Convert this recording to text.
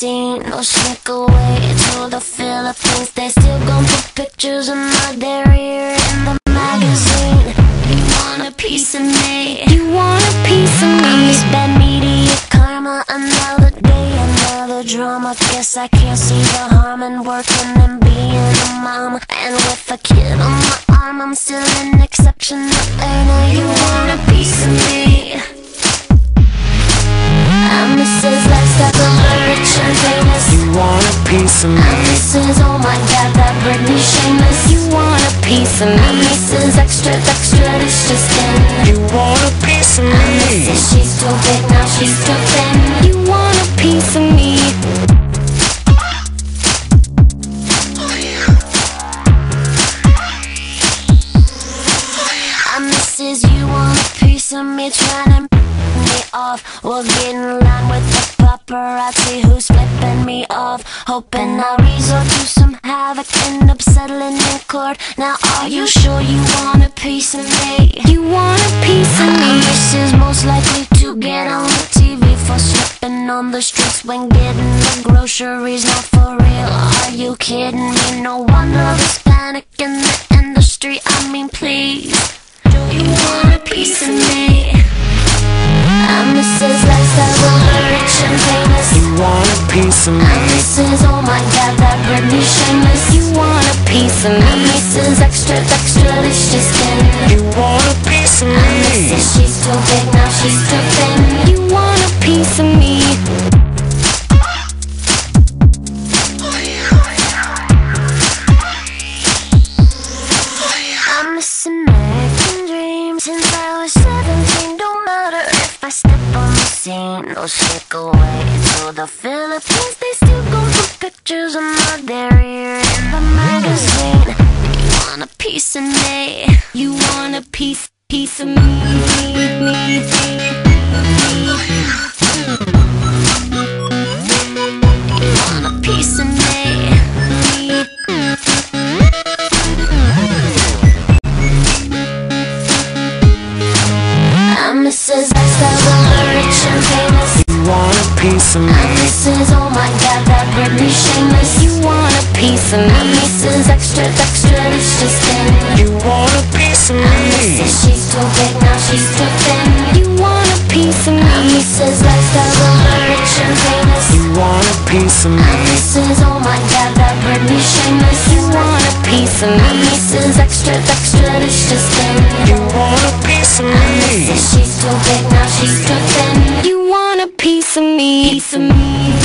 magazine. They'll sneak away to the Philippines. They still gon' put pictures of my derriere in the magazine. You want a piece of me? You want a piece of me? I'm this bad media karma. Another day, another drama. Guess I can't see the harm in working and being a mom. And with a kid on my arm, I'm still an exceptional earner. You want a piece of me? I'm Mrs. Lifestyle, the rich and famous. You want a piece of me? I'm Mrs. Oh my God, that Britney shameless. You want a piece of me? I'm Mrs. Extra, extra, it's just in. You want a piece of me? I'm Mrs. She's too big, now she's too thin. You want a piece of me? I'm Mrs. You want a piece of me? Trying to me off. We'll get in line with the paparazzi who's flipping me off. Hoping I'll resort to some havoc, end up settling in court. Now are you sure you want a piece of me? You want a piece of me? This is most likely to get on the TV for slipping on the streets when getting the groceries. Not for real, are you kidding me? No wonder there's panic in the industry. I mean please, do you want a piece of me? I'm Mrs. Lifestyle, the rich and famous. You want a piece of me? I'm Mrs. Oh my God, that Britney shameless. You want a piece of me? I'm Mrs. Extra, extra, it's just in. You want a piece of me? I'm Mrs. She's too big, now she's too thin. You want a piece of me? I'm this American dream since I was 17. Don't matter if I step on the scene. They'll sneak away to the Philippines. They still gon' put pictures of my derriere in the magazine. You want a piece of me? You want a piece of me? You want a piece of me? I'm Mrs. Lifestyle, the rich and famous. You want a piece of me? I'm Mrs. Oh my God, that Britney shameless. You want a piece of me? I'm Mrs. Extra, extra, it's just in. You want a piece of I'm me? Mrs. She's too big, now she's too thin. You want a piece of me? I'm Mrs. Lifestyle, the rich and famous. You want a piece of me? I'm Mrs. Oh my God, that Britney shameless. You want a piece of me? I'm Mrs. Extra, extra, it's just in. You want a piece of I'm me? Mrs. She's too big, now she's too thin. You want a piece of me? Piece of me?